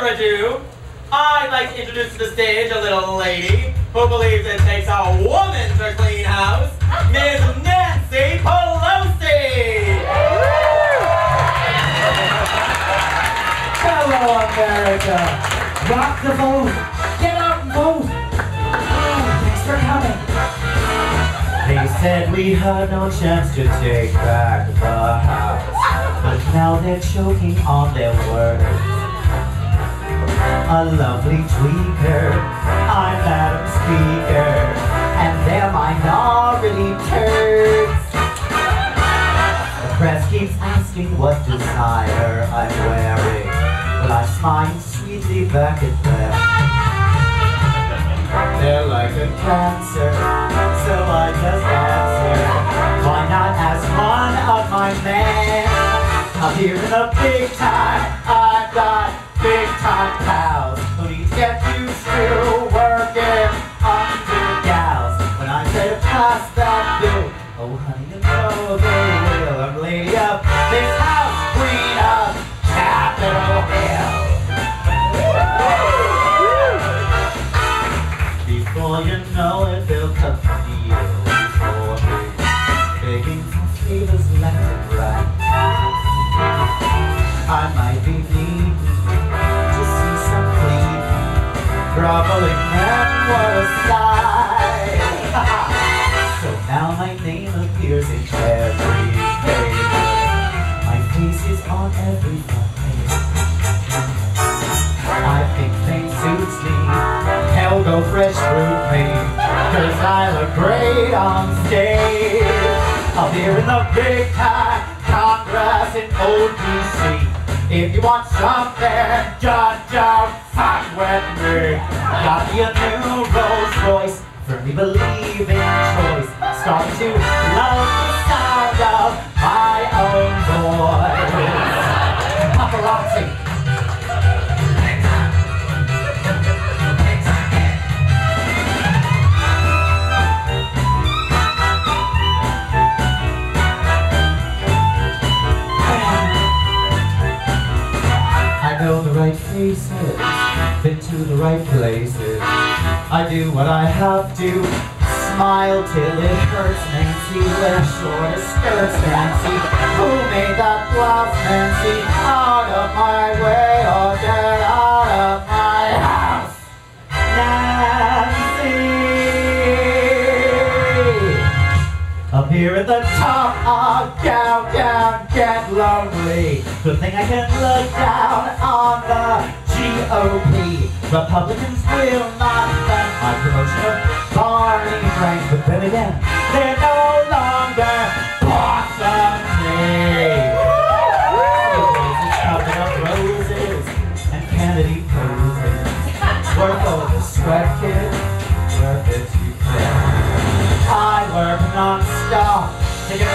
ado, I'd like to introduce to the stage a little lady who believes it takes a woman to clean house, Ms. Nancy Pelosi! Hello, America! Rock the vote! Get out and vote! Thanks for coming. They said we had no chance to take back the house, but now they're choking on their words. A lovely tweaker, I'm Madam Speaker, and they're minority turds. The press keeps asking what designer I'm wearing, but I smile sweetly back at them. They're like a cancer, so I just answer, why not ask one of my men? Up here in the big time, I've got big time pals who need to get used to working under gals. When I say to pass that bill, oh honey, you know they will. I'm lady up this house, queen of Capitol Hill. Before you know it, they'll cut the deal for me, begging for favors left and right. I might be needing to see some clean, groveling men, what a sight. So now my name appears in every paper, my face is on every front page. I think fame suits me, hell go fresh fruit me, 'cause I look great on stage. Up here in the big time Congress in old DC. If you want something, just don't fuck with me. Got me a new Rolls Royce, firmly believe in choice. Starting to love the sound of my own voice. Paparazzi. I know the right faces, been to the right places. I do what I have to, smile till it hurts. Nancy, wear short skirts. Nancy, who made that blouse? Nancy, out of my way or get out of my house. Nancy, up here at the top of downtown, get lonely. Good thing I can look down on the GOP. Republicans will not fund my promotion of Barney Frank, but then again, they're no longer boss of me. Roses covered up roses and Kennedy poses. Worth all the sweat, kid, worth it to pay. I'm working non-stop, taking